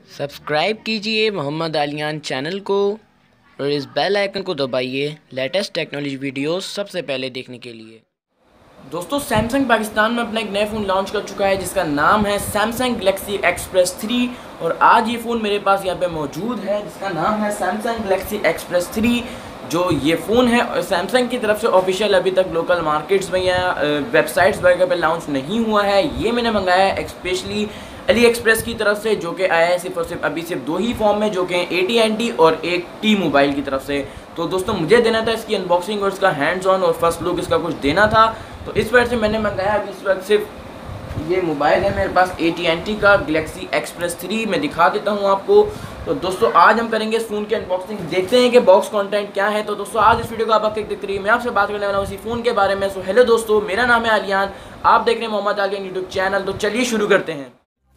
Subscribe कीजिए Mohammad Aliyan channel को और इस बेल आइकन को दबाइए लेटेस्ट टेक्नोलॉजी वीडियोस सबसे पहले देखने के लिए। दोस्तों, सैमसंग पाकिस्तान में अपना एक नया फ़ोन लॉन्च कर चुका है जिसका नाम है सैमसंग गैलेक्सी एक्सप्रेस 3 और आज ये फ़ोन मेरे पास यहाँ पे मौजूद है जिसका नाम है सैमसंग गैलेक्सी एक्सप्रेस 3। जो ये फ़ोन है सैमसंग की तरफ से ऑफिशियल अभी तक लोकल मार्केट्स में या वेबसाइट्स वगैरह पे लॉन्च नहीं हुआ है। ये मैंने मंगाया है स्पेशली अली एक्सप्रेस की तरफ से, जो कि आया है सिर्फ और सिर्फ अभी सिर्फ दो ही फॉर्म में, जो कि AT&T और एक टी मोबाइल की तरफ से। तो दोस्तों, मुझे देना था इसकी अनबॉक्सिंग और इसका हैंड्स ऑन और फर्स्ट लुक इसका कुछ देना था, तो इस वजह से मैंने मंगाया। अभी इस वक्त सिर्फ ये मोबाइल है मेरे पास AT&T का गैलेक्सी एक्सप्रेस 3, मैं दिखा देता हूँ आपको। तो दोस्तों, आज हम करेंगे इस फ़ोन की अनबॉक्सिंग, देखते हैं कि बॉक्स कंटेंट क्या है। तो दोस्तों, आज इस वीडियो को आप देखते रहिए, मैं आपसे बात करने वाला हूँ इसी फ़ोन के बारे में। सो हेलो दोस्तों, मेरा नाम है आलियान, आप देख रहे हैं मोहम्मद आलियान यूट्यूब चैनल। तो चलिए शुरू करते हैं।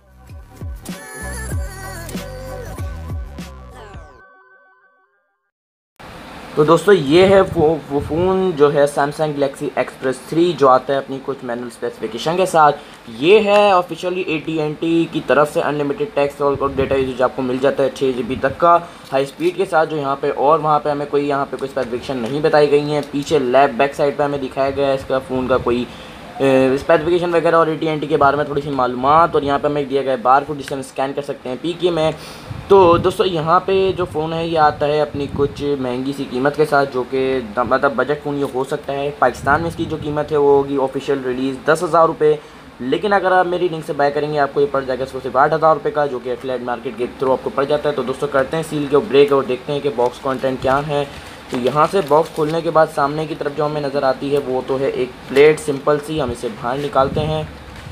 तो दोस्तों, ये है वो फ़ोन जो है सैमसंग गैलेक्सी एक्सप्रेस 3 जो आता है अपनी कुछ मैनुअल स्पेसिफिकेशन के साथ। ये है ऑफिशियली AT&T की तरफ से अनलिमिटेड टेक्स्ट और डेटा यूजेज आपको मिल जाता है 6 GB तक का हाई स्पीड के साथ, जो यहाँ पे और वहाँ पे हमें कोई यहाँ पे कोई स्पेसिफिकेशन नहीं बताई गई हैं। पीछे बैक साइड पे हमें दिखाया गया है इसका फ़ोन का कोई स्पेसिफिकेशन वगैरह और AT&T के बारे में थोड़ी सी मालूमात, और यहाँ पे हमें दिया गया है बार कोड जिसे हम स्कैन कर सकते हैं PK में। तो दोस्तों, यहाँ पे जो फ़ोन है ये आता है अपनी कुछ महंगी सी कीमत के साथ, जो कि मतलब बजट फ़ोन ये हो सकता है। पाकिस्तान में इसकी जो कीमत है वो होगी ऑफिशियल रिलीज़ 10,000 रुपये, लेकिन अगर आप मेरी लिंक से बाय करेंगे आपको ये पड़ जाएगा इसको सिर्फ 8,000 रुपये का, जो कि एफिलिएट मार्केट के थ्रू आपको पड़ जाता है। तो दोस्तों, करते हैं सील के ब्रेक और देखते हैं कि बॉक्स कंटेंट क्या है। तो यहाँ से बॉक्स खोलने के बाद सामने की तरफ जो हमें नज़र आती है वो तो है एक प्लेट सिंपल सी, हम इसे बाहर निकालते हैं।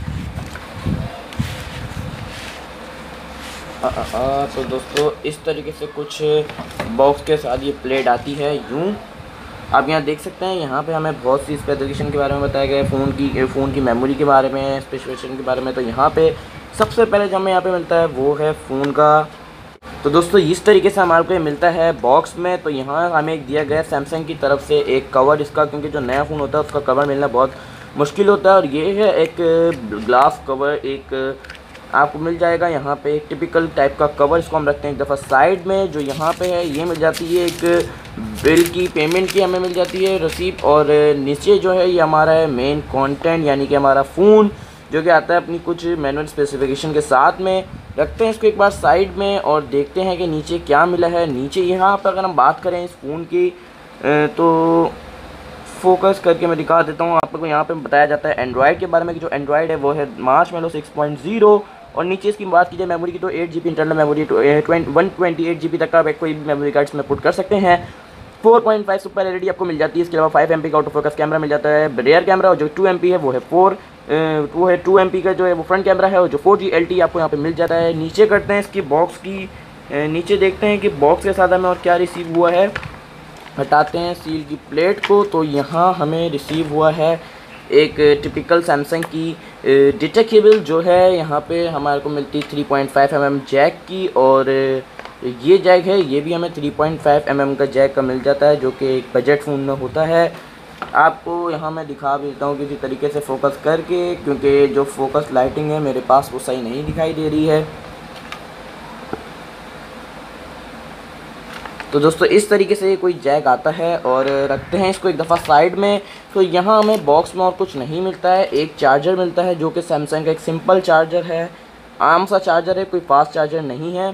तो दोस्तों, इस तरीके से कुछ बॉक्स के साथ ये प्लेट आती है यूँ। आप यहाँ देख सकते हैं, यहाँ पे हमें बहुत सी स्पेसिफिकेशन के बारे में बताया गया है, फ़ोन की मेमोरी के बारे में, स्पेसिफिकेशन के बारे में। तो यहाँ पे सबसे पहले जो हमें यहाँ पे मिलता है वो है फ़ोन का। तो दोस्तों, इस तरीके से हमारे को ये मिलता है बॉक्स में। तो यहाँ हमें एक दिया गया है सैमसंग की तरफ से एक कवर इसका, क्योंकि जो नया फ़ोन होता है उसका कवर मिलना बहुत मुश्किल होता है, और ये है एक ग्लास कवर, एक आपको मिल जाएगा यहाँ पे एक टिपिकल टाइप का कवर। इसको हम रखते हैं एक दफ़ा साइड में। जो यहाँ पे है ये मिल जाती है एक बिल की, पेमेंट की हमें मिल जाती है रसीद, और नीचे जो है ये हमारा है मेन कंटेंट, यानी कि हमारा फ़ोन जो कि आता है अपनी कुछ मैनुअल स्पेसिफिकेशन के साथ में। रखते हैं इसको एक बार साइड में और देखते हैं कि नीचे क्या मिला है। नीचे यहाँ पर अगर हम बात करें इस फ़ोन की तो फोकस करके मैं दिखा देता हूँ आपको। यहाँ पे बताया जाता है एंड्रॉयड के बारे में कि जो एंड्रॉयड है वो है मार्शमैलो 6.0, और नीचे इसकी बात की जाए मेमोरी की तो 8 GB इंटरनल मेमोरी, 128 GB तक का कोई भी मेमोरी कार्ड इसमें पुट कर सकते हैं। 4.5 सुपर LED आपको मिल जाती है। इसके अलावा 5 MP का आउट ऑफ फोकस कैमरा मिल जाता है, रेयर कैमरा, और जो 2 MP है वो है 2 MP का जो है वो फ्रंट कैमरा है, और जो 4G LTE आपको यहाँ पे मिल जाता है। नीचे करते हैं इसकी बॉक्स की, नीचे देखते हैं कि बॉक्स के साथ हमें और क्या रिसीव हुआ है। हटाते हैं सील की प्लेट को, तो यहाँ हमें रिसीव हुआ है एक टिपिकल सैमसंग की डेटा केबल, जो है यहाँ पे हमारे को मिलती 3.5 mm जैक की, और ये जैक है ये भी हमें 3.5 mm का जैक का मिल जाता है, जो कि एक बजट फ़ोन में होता है। आपको यहाँ मैं दिखा भी देता हूँ किसी तरीके से फ़ोकस करके, क्योंकि जो फोकस लाइटिंग है मेरे पास वो सही नहीं दिखाई दे रही है। तो दोस्तों, इस तरीके से कोई जैक आता है, और रखते हैं इसको एक दफ़ा साइड में। तो यहाँ हमें बॉक्स में और कुछ नहीं मिलता है, एक चार्जर मिलता है जो कि सैमसंग का एक सिंपल चार्जर है, आम सा चार्जर है, कोई फास्ट चार्जर नहीं है।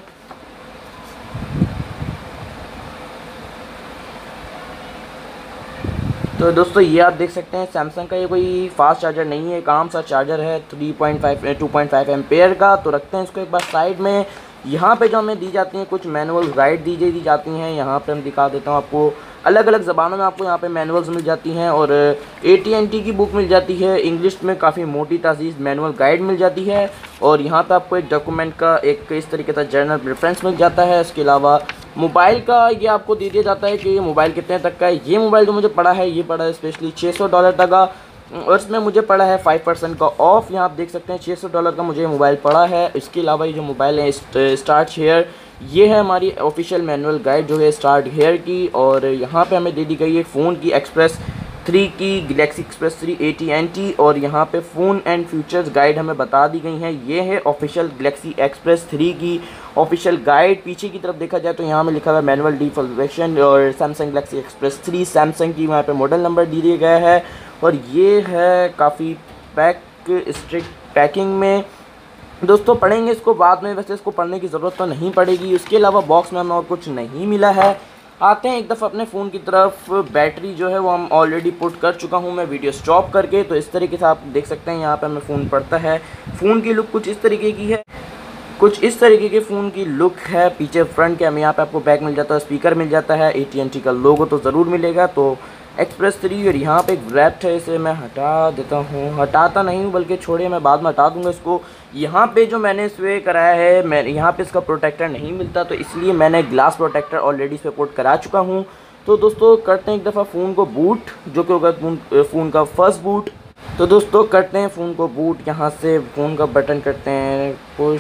तो दोस्तों, ये आप देख सकते हैं सैमसंग का ये कोई फास्ट चार्जर नहीं है, एक आम सा चार्जर है 2.5 एम्पेयर का। तो रखते हैं इसको एक बार साइड में। यहाँ पे जो हमें दी जाती हैं कुछ मैनुअल गाइड दी जाती हैं, यहाँ पे हम दिखा देता हूँ आपको। अलग अलग ज़बानों में आपको यहाँ पे मैनुअल्स मिल जाती हैं, और AT&T की बुक मिल जाती है इंग्लिश में, काफ़ी मोटी ताज़ीज़ मैनुअल गाइड मिल जाती है, और यहाँ पे आपको एक डॉक्यूमेंट का एक इस तरीके का जर्नल रेफरेंस मिल जाता है। इसके अलावा मोबाइल का ये आपको दे दिया जाता है कि ये मोबाइल कितने तक का है। ये मोबाइल जो मुझे पड़ा है ये पड़ा है स्पेशली $600 तक का, और इसमें मुझे पड़ा है 5% का ऑफ। यहाँ आप देख सकते हैं $600 का मुझे मोबाइल पड़ा है। इसके अलावा ये जो मोबाइल है स्टार्ट हेयर, ये है हमारी ऑफिशियल मैनुअल गाइड जो है स्टार्ट हेयर की, और यहाँ पे हमें दे दी गई है फ़ोन की एक्सप्रेस 3 की गैलेक्सी एक्सप्रेस 3 AT&T और यहाँ पे फ़ोन एंड फीचर्स गाइड हमें बता दी गई हैं। ये है ऑफिशियल गैलेक्सी एक्सप्रेस 3 की ऑफिशियल गाइड। पीछे की तरफ देखा जाए तो यहाँ में लिखा हुआ है मैनुअल डिफॉल्वेशन और सैमसंग गैलेक्सी एक्सप्रेस 3 सैमसंग की वहाँ पे मॉडल नंबर दे दिया गया है और ये है काफ़ी स्ट्रिक्ट पैकिंग में। दोस्तों पढ़ेंगे इसको बाद में, वैसे इसको पढ़ने की ज़रूरत तो नहीं पड़ेगी। उसके अलावा बॉक्स में हमें और कुछ नहीं मिला है। आते हैं एक दफ़ा अपने फ़ोन की तरफ। बैटरी जो है वो हम ऑलरेडी पुट कर चुका हूँ मैं वीडियो स्टॉप करके, तो इस तरीके से आप देख सकते हैं यहाँ पे हमें फ़ोन पड़ता है। फ़ोन की लुक कुछ इस तरीके की है, कुछ इस तरीके के फ़ोन की लुक है। पीछे फ्रंट कैमरा, यहाँ पे आपको बैक मिल जाता है, स्पीकर मिल जाता है, AT&T का लोगो तो ज़रूर मिलेगा। तो एक्सप्रेस 3 और यहाँ पे एक रैप्ट है, इसे मैं हटा देता हूँ, हटाता नहीं हूँ बल्कि छोड़िए मैं बाद में हटा दूँगा इसको। यहाँ पे जो मैंने इस पर कराया है, मैं यहाँ पे इसका प्रोटेक्टर नहीं मिलता तो इसलिए मैंने ग्लास प्रोटेक्टर ऑलरेडी इस पर पोर्ट करा चुका हूँ। तो दोस्तों करते हैं एक दफ़ा फ़ोन को बूट, जो कि होगा फ़ोन का फर्स्ट बूट। तो दोस्तों करते हैं फ़ोन को बूट, यहाँ से फ़ोन का बटन करते हैं पुश।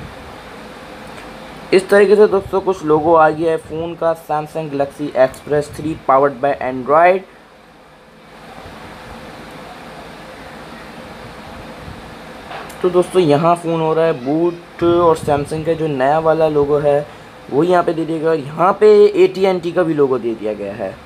इस तरीके से दोस्तों कुछ लोगो आ गया है फ़ोन का, Samsung Galaxy Express 3 powered by Android. तो दोस्तों यहाँ फ़ोन हो रहा है बूट और सैमसंग का जो नया वाला लोगो है वो यहाँ पे दे दिया गया, यहाँ पे AT&T का भी लोगो दे दिया गया है।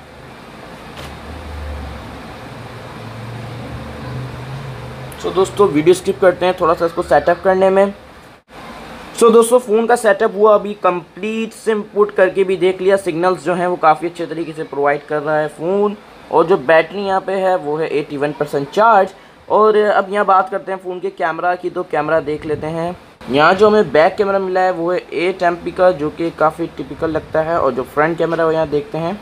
तो दोस्तों वीडियो स्किप करते हैं थोड़ा सा इसको सेटअप करने में। सो दोस्तों फ़ोन का सेटअप हुआ अभी कंप्लीट, सिम पुट करके भी देख लिया, सिग्नल्स जो हैं वो काफ़ी अच्छे तरीके से प्रोवाइड कर रहा है फ़ोन। और जो बैटरी यहाँ पे है वो है 81% चार्ज। और अब यहाँ बात करते हैं फ़ोन के कैमरा की, तो कैमरा देख लेते हैं। यहाँ जो हमें बैक कैमरा मिला है वो है 8 MP का, जो कि काफ़ी टिपिकल लगता है। और जो फ्रंट कैमरा है वो यहाँ देखते हैं।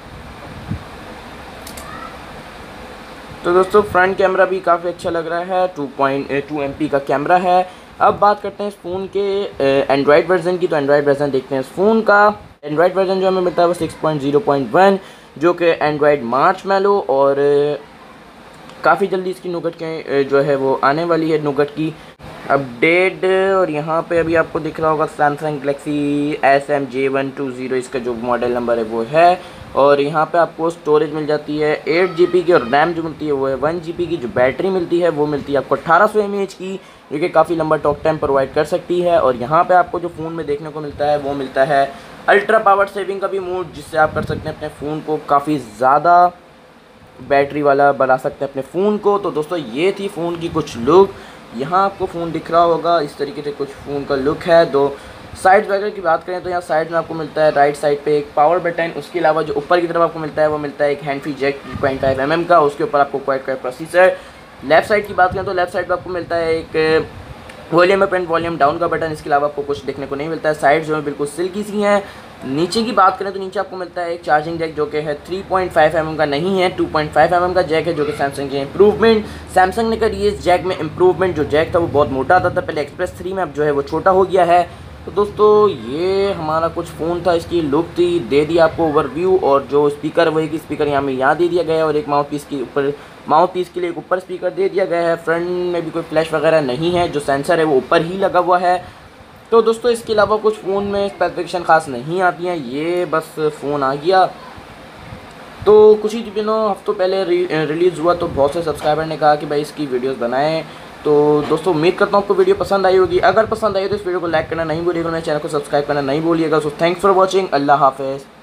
तो दोस्तों फ्रंट कैमरा भी काफ़ी अच्छा लग रहा है, 2.2 MP का कैमरा है। अब बात करते हैं इस फ़ोन के एंड्रॉयड वर्जन की, तो एंड्रॉयड वर्जन देखते हैं इस फ़ोन का। एंड्रॉयड वर्जन जो हमें मिलता है वो 6.0.1, जो कि एंड्रॉयड मार्शमैलो, और काफ़ी जल्दी इसकी नोगट के जो है वो आने वाली है, नोगट की अपडेट। और यहाँ पे अभी आपको दिख रहा होगा सैमसंग गैलेक्सी SM-J120, इसका जो मॉडल नंबर है वो है। और यहाँ पे आपको स्टोरेज मिल जाती है 8 GB की, और रैम जो मिलती है वो है 1 GB की। जो बैटरी मिलती है वो मिलती है आपको 1800 mAh की, जो कि काफ़ी लंबा टॉक टाइम प्रोवाइड कर सकती है। और यहाँ पे आपको जो फ़ोन में देखने को मिलता है वो मिलता है अल्ट्रा पावर सेविंग का भी मोड, जिससे आप कर सकते हैं अपने फ़ोन को काफ़ी ज़्यादा बैटरी वाला बना सकते हैं अपने फ़ोन को। तो दोस्तों ये थी फ़ोन की कुछ लुक। यहाँ आपको फ़ोन दिख रहा होगा, इस तरीके से कुछ फ़ोन का लुक है। दो साइड वगैरह की बात करें तो यहाँ साइड में आपको मिलता है राइट साइड पे एक पावर बटन, उसके अलावा जो ऊपर की तरफ आपको मिलता है वो मिलता है एक हैंड फ्री जैक 3.5 mm का, उसके ऊपर आपको क्वाड प्रोसेसर। लेफ्ट साइड की बात करें तो लेफ्ट साइड पर आपको मिलता है एक volume up and volume down का बटन, इसके अलावा आपको कुछ देखने को नहीं मिलता है। साइड जो है बिल्कुल सिल्की सी हैं। नीचे की बात करें तो नीचे आपको मिलता है एक चार्जिंग जैक, जो कि है 3.5 mm का नहीं है, 2.5 mm का जैक है, जो कि सैमसंग के इम्प्रूवमेंट। सैमसंग ने करी है इस जैक में इम्प्रूवमेंट। जो जैक था वो बहुत मोटा आता था पहले एक्सप्रेस 3 में, अब जो है वो छोटा हो गया है। तो दोस्तों ये हमारा कुछ फ़ोन था, इसकी लुक थी, दे दिया आपको ओवरव्यू। और जो स्पीकर वही की स्पीकर यहाँ दे दिया गया है, और एक माउथ पीस के ऊपर, माउथ पीस के लिए एक ऊपर स्पीकर दे दिया गया है। फ्रंट में भी कोई फ्लैश वगैरह नहीं है, जो सेंसर है वो ऊपर ही लगा हुआ है। तो दोस्तों इसके अलावा कुछ फ़ोन में स्पेसिफिकेशन ख़ास नहीं आती हैं, ये बस फ़ोन आ गया। तो कुछ ही दिनों हफ्तों पहले रिलीज़ हुआ, तो बहुत से सब्सक्राइबर ने कहा कि भाई इसकी वीडियोस बनाएं। तो दोस्तों उम्मीद करता हूँ आपको वीडियो पसंद आई होगी। अगर पसंद आई तो इस वीडियो को लाइक करना नहीं भूलिएगा, मेरे चैनल को सब्सक्राइब करना नहीं भूलिएगा। सो थैंक्स फॉर वॉचिंग, अल्लाह हाफ़िज़।